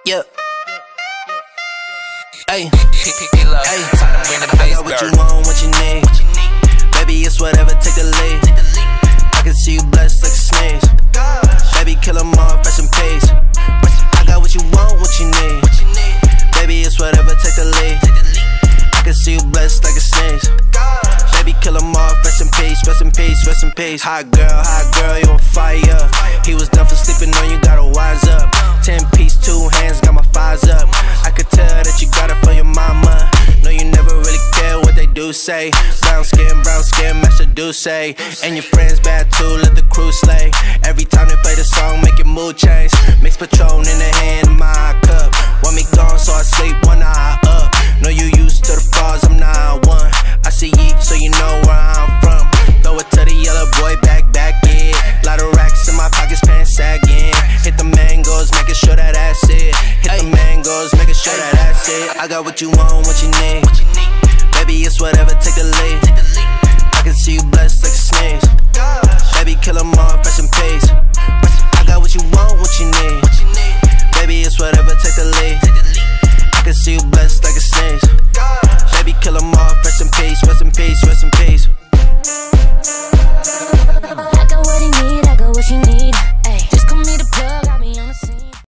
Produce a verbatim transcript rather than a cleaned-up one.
Yeah. Hey, hey, I got what you want, what you need. Baby, it's whatever, take the lead. I can see you blessed like a sneeze. Baby, kill 'em all, press and pace. I got what you want, what you need. Baby, it's whatever, take the lead. I can see you blessed like a sneeze. Baby, kill 'em all, rest in peace, rest in peace, rest in peace. Hot girl, hot girl, you on fire. He was done for sleeping on you, gotta wise up. Ten piece, two hands, got my fives up. I could tell that you got it for your mama. No, you never really care what they do say. Brown skin, brown skin, match the do say. And your friends bad too, let the crew slay. Every time they play the song, make your mood change. Mix Patron in the hand of my cup. Want me gone, so I sleep one eye up. No, you used to the frauds, I'm not one. I see yeet, so you know where I'm from. Throw it to the yellow boy, back, back, yeah. Lot of racks in my pockets, pants sagging. Hit the mangoes, making sure that that's it. Hit the mangoes, making sure that that's it. I got what you want, what you need. Baby, it's whatever, take the lead. I can see you blessed like a sneeze. Baby, kill 'em all, press and